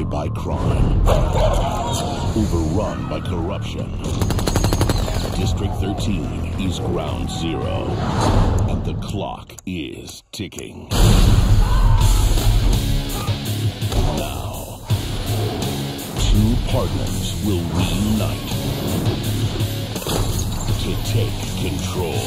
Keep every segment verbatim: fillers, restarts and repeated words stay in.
Surrounded by crime. Overrun by corruption. District thirteen is ground zero. And the clock is ticking. Now, two partners will reunite to take control.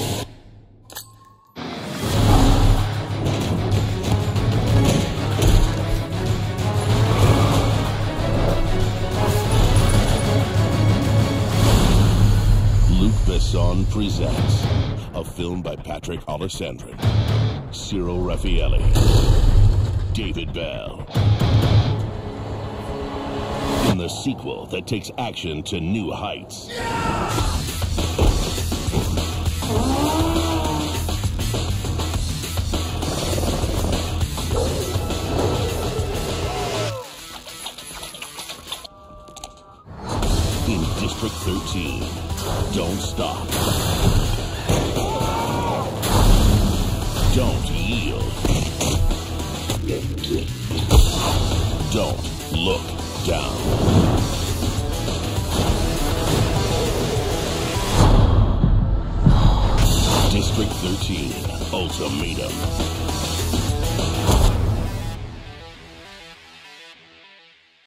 Besson presents a film by Patrick Alessandrin, Cyril Raffaelli, David Belle. In the sequel that takes action to new heights. In District thirteen, don't stop. Don't yield. Don't look down. District thirteen, Ultimatum.